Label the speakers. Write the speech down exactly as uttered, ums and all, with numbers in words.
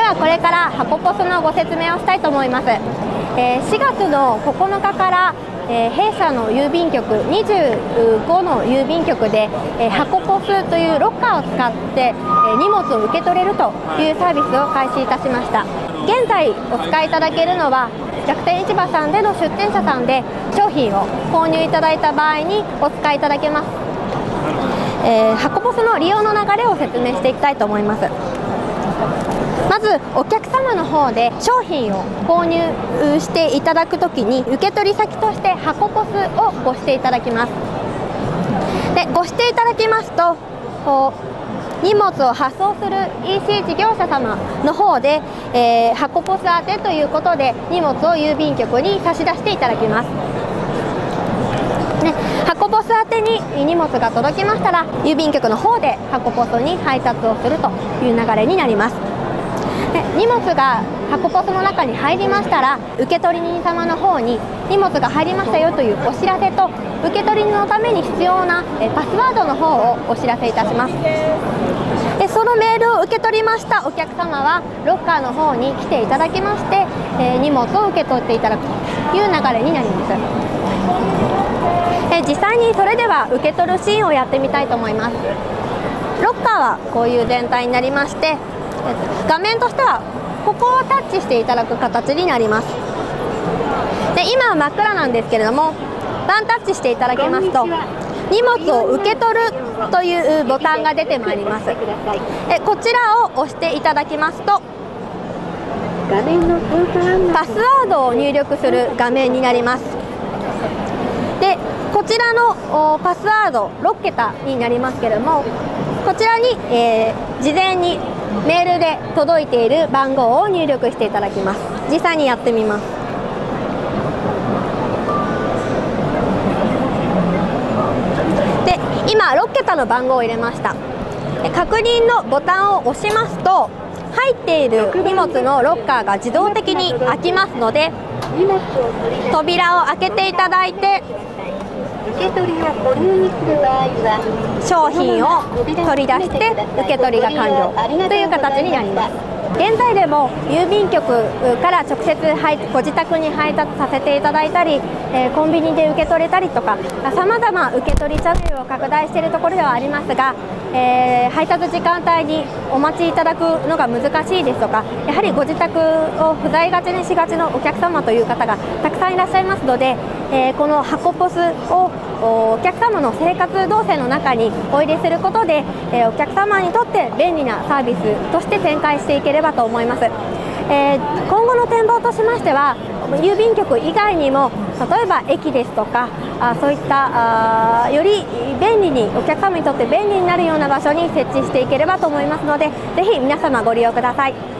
Speaker 1: はこれから箱ポスのご説明をしたいと思います。えー、しがつのここのかから、えー、弊社の郵便局にじゅうごの郵便局で、えー、箱ポスというロッカーを使って、えー、荷物を受け取れるというサービスを開始いたしました。現在お使いいただけるのは楽天市場さんでの出店者さんで商品を購入いただいた場合にお使いいただけます。えー、箱ポスの利用の流れを説明していきたいと思います。まずお客様の方で商品を購入していただくときに受け取り先として箱ポスをご指定いただきます。でご指定いただきますとこう荷物を発送する イーシー 事業者様の方で、えー、箱ポス宛てということで荷物を郵便局に差し出していただきます。ね、箱ポス宛てに荷物が届きましたら郵便局の方で箱ポスに配達をするという流れになります。で荷物が箱ポスの中に入りましたら受取人様の方に荷物が入りましたよというお知らせと受取人のために必要なパスワードの方をお知らせいたします。でそのメールを受け取りましたお客様はロッカーの方に来ていただきまして、えー、荷物を受け取っていただくという流れになります。え実際にそれでは受け取るシーンをやってみたいと思います。ロッカーはこういう全体になりまして画面としてはここをタッチしていただく形になります。で今は真っ暗なんですけれどもワンタッチしていただきますと荷物を受け取るというボタンが出てまいります。でこちらを押していただきますとパスワードを入力する画面になります。でこちらのパスワードろっけたになりますけれどもこちらに、えー、事前にメールで届いている番号を入力していただきます。実際にやってみます。で今ろっけたの番号を入れました。確認のボタンを押しますと入っている荷物のロッカーが自動的に開きますので扉を開けていただいて商品を取り出して受け取りが完了という形になります。現在でも郵便局から直接ご自宅に配達させていただいたり、えー、コンビニで受け取れたりとかさまざま受け取りチャンネルを拡大しているところではありますが、えー、配達時間帯にお待ちいただくのが難しいですとかやはりご自宅を不在がちにしがちのお客様という方がたくさんいらっしゃいますので、えー、この箱ポスをお客様の生活動線の中にお入れすることで、えー、お客様にとって便利なサービスとして展開していければと思います。えー、今後の展望としましては郵便局以外にも例えば駅ですとかあそういったあより便利にお客様にとって便利になるような場所に設置していければと思いますのでぜひ皆様ご利用ください。